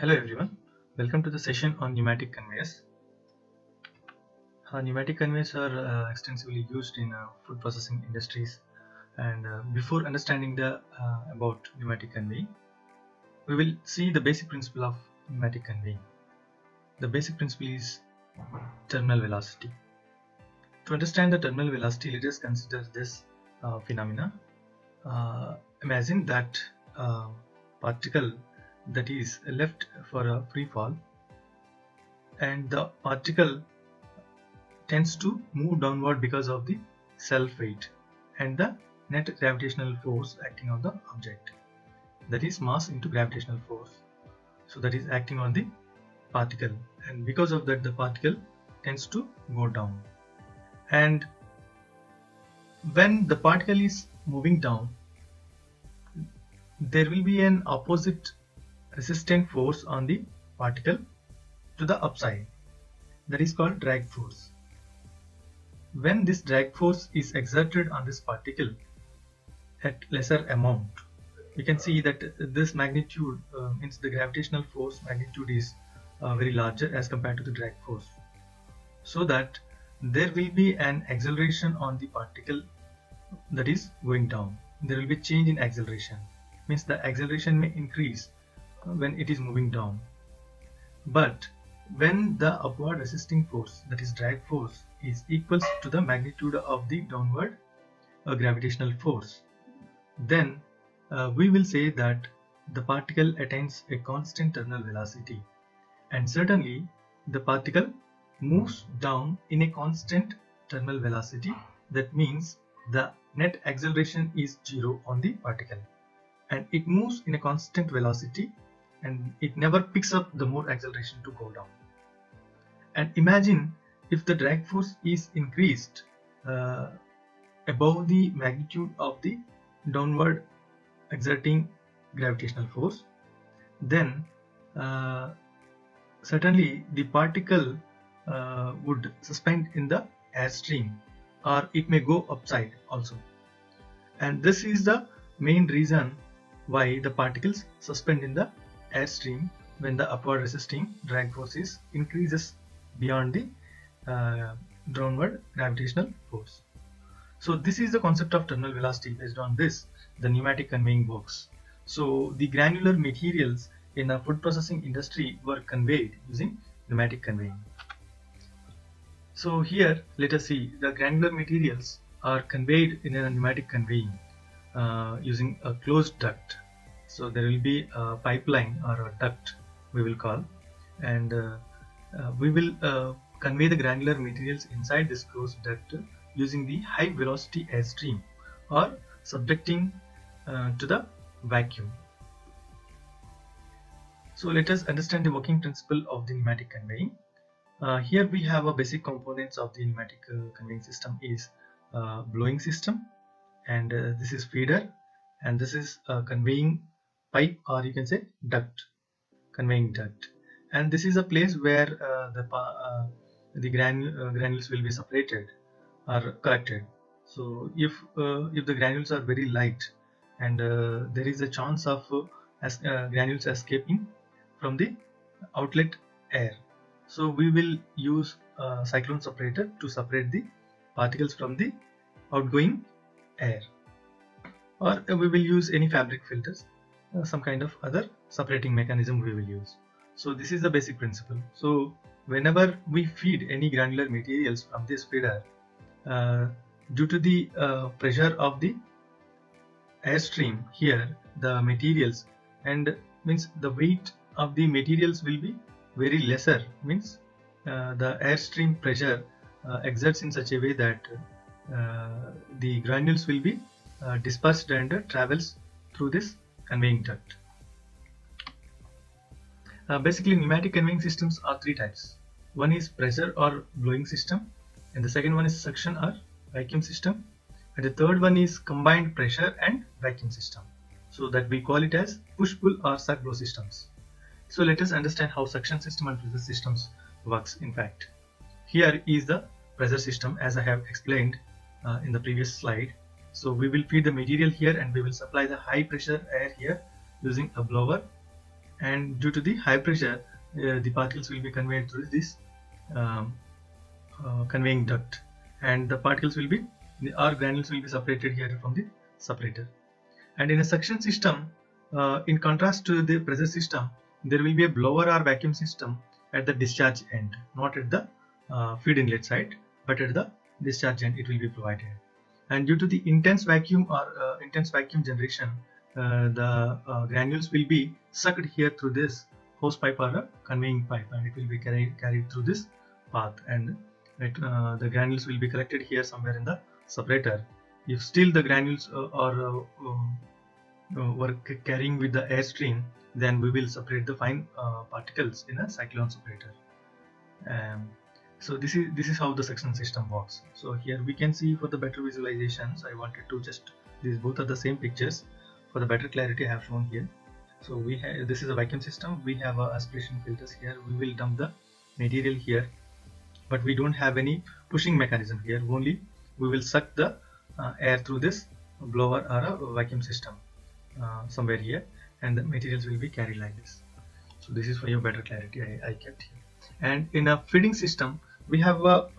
Hello everyone, welcome to the session on pneumatic conveyors. Pneumatic conveyors are extensively used in food processing industries, and before understanding about pneumatic conveying, we will see the basic principle of pneumatic conveying. The basic principle is terminal velocity. To understand the terminal velocity, let us consider this phenomena. Imagine that particle that is left for a free fall, and the particle tends to move downward because of the self weight and the net gravitational force acting on the object, that is mass into gravitational force. So that is acting on the particle, and because of that the particle tends to go down. And when the particle is moving down, there will be an opposite resistant force on the particle to the upside, that is called drag force. When this drag force is exerted on this particle at lesser amount, we can see that this magnitude means the gravitational force magnitude is very larger as compared to the drag force, so that there will be an acceleration on the particle that is going down. There will be change in acceleration, means the acceleration may increase when it is moving down. But when the upward resisting force, that is drag force, is equals to the magnitude of the downward gravitational force, then we will say that the particle attains a constant terminal velocity, and certainly the particle moves down in a constant terminal velocity. That means the net acceleration is 0 on the particle, and it moves in a constant velocity, and it never picks up the more acceleration to go down. And imagine if the drag force is increased above the magnitude of the downward exerting gravitational force, then certainly the particle would suspend in the airstream, or it may go upside also. And this is the main reason why the particles suspend in the airstream when the upward resisting drag force increases beyond the downward gravitational force. So this is the concept of terminal velocity. Based on this, the pneumatic conveying works. So the granular materials in the food processing industry were conveyed using pneumatic conveying. So here let us see the granular materials are conveyed in a pneumatic conveying using a closed duct. So there will be a pipeline or a duct we will call, and we will convey the granular materials inside this closed duct using the high velocity airstream or subjecting to the vacuum. So let us understand the working principle of the pneumatic conveying. Here we have a basic components of the pneumatic conveying system is blowing system, and this is feeder, and this is conveying pipe, or you can say duct, conveying duct. And this is a place where the granules will be separated or collected. So if the granules are very light, and there is a chance of granules escaping from the outlet air, so we will use a cyclone separator to separate the particles from the outgoing air, or we will use any fabric filters, some kind of other separating mechanism we will use. So this is the basic principle. So whenever we feed any granular materials from this feeder, due to the pressure of the airstream here, the materials, and means the weight of the materials will be very lesser, means the airstream pressure exerts in such a way that the granules will be dispersed and travels through this conveying duct. Basically, pneumatic conveying systems are three types. One is pressure or blowing system, and the second one is suction or vacuum system, and the third one is combined pressure and vacuum system, so that we call it as push-pull or suck blow systems. So let us understand how suction system and pressure systems works. In fact, here is the pressure system, as I have explained in the previous slide. So we will feed the material here, and we will supply the high pressure air here using a blower and due to the high pressure, the particles will be conveyed through this um, conveying duct, and the particles will be, or granules will be separated here from the separator. And in a suction system, in contrast to the pressure system, there will be a blower or vacuum system at the discharge end, not at the feed inlet side, but at the discharge end it will be provided. And due to the intense vacuum or intense vacuum generation, the granules will be sucked here through this hose pipe or a conveying pipe, and it will be carried through this path, and the granules will be collected here somewhere in the separator. If still the granules were carrying with the airstream, then we will separate the fine particles in a cyclone separator. So this is how the suction system works. So here we can see, for the better visualizations, I wanted to just, these both are the same pictures. For the better clarity I have shown here. So we have, this is a vacuum system, we have aspiration filters here. We will dump the material here, but we don't have any pushing mechanism here. Only we will suck the air through this blower or a vacuum system somewhere here, and the materials will be carried like this. So this is for your better clarity, I kept here. And in a feeding system, we have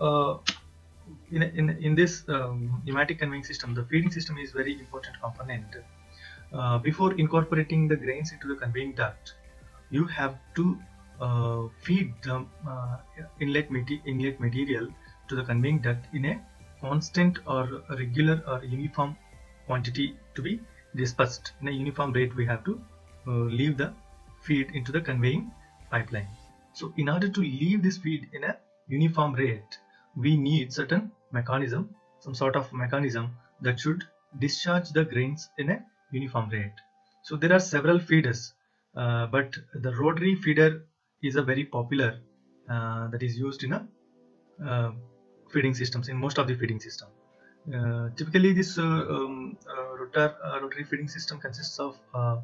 in this pneumatic conveying system, the feeding system is very important component. Before incorporating the grains into the conveying duct, you have to feed the inlet material to the conveying duct in a constant or regular or uniform quantity to be dispersed. In a uniform rate, we have to leave the feed into the conveying pipeline. So in order to leave this feed in a uniform rate, we need certain mechanism, some sort of mechanism that should discharge the grains in a uniform rate. So there are several feeders, but the rotary feeder is a very popular that is used in a feeding systems, in most of the feeding system. Typically this rotary feeding system consists of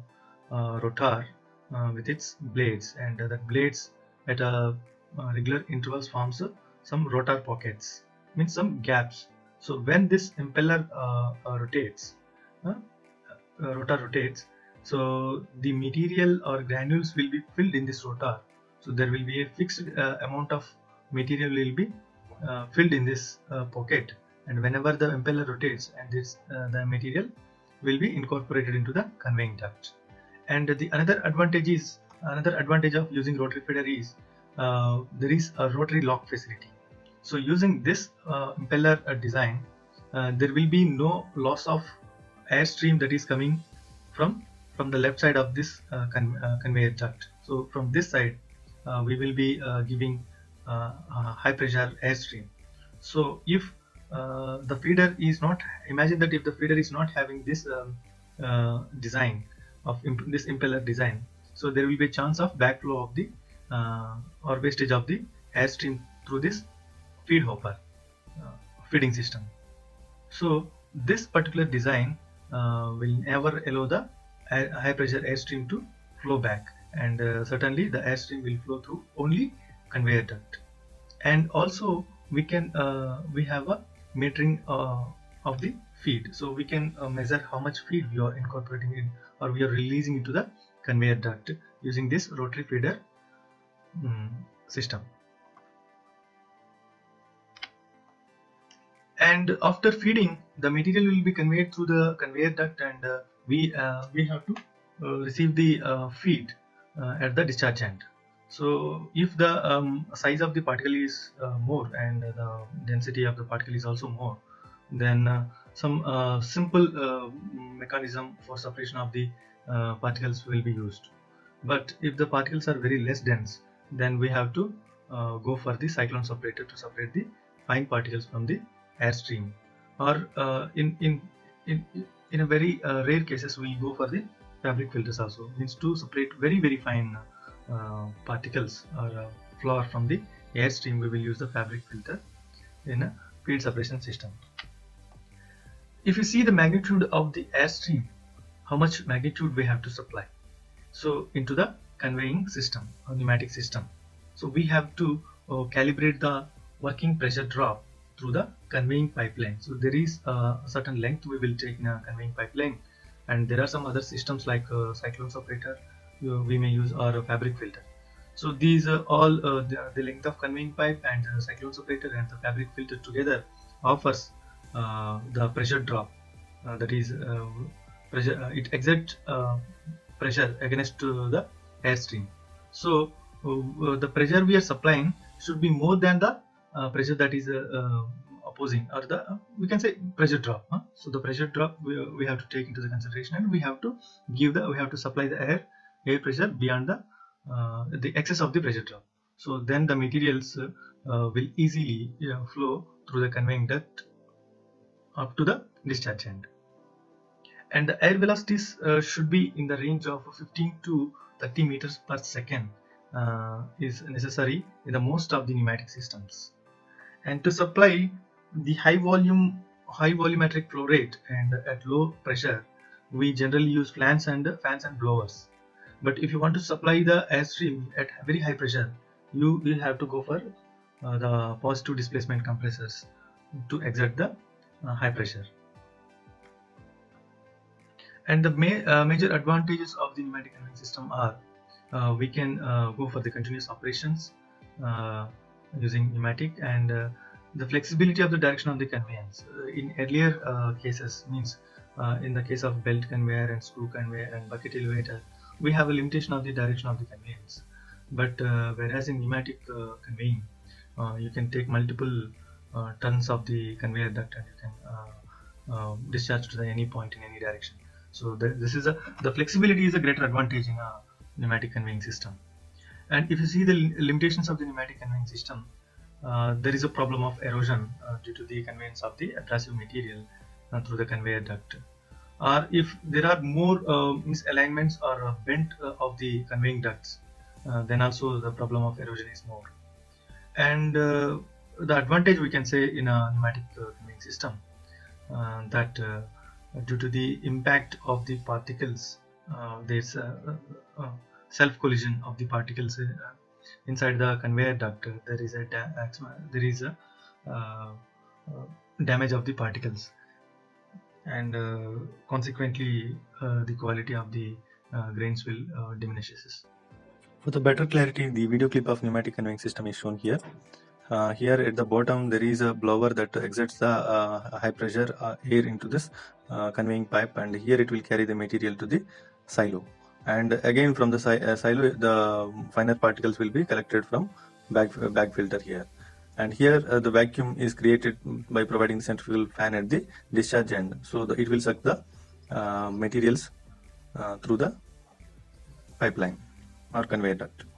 rotor with its blades, and that blades at regular intervals forms some rotor pockets, means some gaps. So when this impeller rotates, rotor rotates, so the material or granules will be filled in this rotor. So there will be a fixed amount of material will be filled in this pocket, and whenever the impeller rotates, and this the material will be incorporated into the conveying duct. And the another advantage of using rotary feeder is there is a rotary lock facility. So using this impeller design, there will be no loss of airstream that is coming from the left side of this conveyor duct. So from this side we will be giving high pressure airstream. So if the feeder is not, imagine that if the feeder is not having this design of this impeller design, so there will be a chance of backflow of the or wastage of the airstream through this feed hopper feeding system. So this particular design will never allow the high pressure airstream to flow back, and certainly the airstream will flow through only conveyor duct. And also we can we have a metering of the feed, so we can measure how much feed we are incorporating in or we are releasing into the conveyor duct using this rotary feeder system. And after feeding, the material will be conveyed through the conveyor duct, and we have to receive the feed at the discharge end. So if the size of the particle is more and the density of the particle is also more, then some simple mechanism for separation of the particles will be used. But if the particles are very less dense, then we have to go for the cyclone separator to separate the fine particles from the airstream, or in a very rare cases we go for the fabric filters also, means to separate very fine particles or flour from the airstream. We will use the fabric filter in a feed separation system. If you see the magnitude of the airstream, how much magnitude we have to supply, so into the conveying system or pneumatic system, so we have to calibrate the working pressure drop through the conveying pipeline. So there is a certain length we will take in a conveying pipeline, and there are some other systems like cyclone separator, we may use, or a fabric filter. So these are all the length of conveying pipe and the cyclone separator and the fabric filter together offers the pressure drop. That is pressure. It exerts pressure against the airstream. So the pressure we are supplying should be more than the pressure that is opposing, or the we can say pressure drop. So the pressure drop we have to take into the consideration, and we have to supply the air pressure beyond the excess of the pressure drop. So then the materials will easily flow through the conveying duct up to the discharge end. And the air velocities should be in the range of 15 to 30 meters per second is necessary in the most of the pneumatic systems. And to supply the high volumetric flow rate and at low pressure, we generally use fans and blowers. But if you want to supply the airstream at very high pressure, you will have to go for the positive displacement compressors to exert the high pressure. And the major advantages of the pneumatic conveying system are we can go for the continuous operations using pneumatic, and the flexibility of the direction of the conveyance. In earlier cases, means in the case of belt conveyor and screw conveyor and bucket elevator, we have a limitation of the direction of the conveyance. But whereas in pneumatic conveying, you can take multiple tons of the conveyor duct and you can discharge to any point in any direction. So the flexibility is a greater advantage in a pneumatic conveying system. And if you see the limitations of the pneumatic conveying system, there is a problem of erosion due to the conveyance of the abrasive material through the conveyor duct. Or if there are more misalignments or bent of the conveying ducts, then also the problem of erosion is more. And the advantage we can say in a pneumatic conveying system, that due to the impact of the particles, there's self collision of the particles inside the conveyor duct. There is a damage of the particles, and consequently the quality of the grains will diminishes. For the better clarity, the video clip of pneumatic conveying system is shown here. Here at the bottom there is a blower that exerts the high pressure air into this conveying pipe, and here it will carry the material to the silo, and again from the silo the finer particles will be collected from bag filter here. And here the vacuum is created by providing the centrifugal fan at the discharge end, so it will suck the materials through the pipeline or conveyor duct.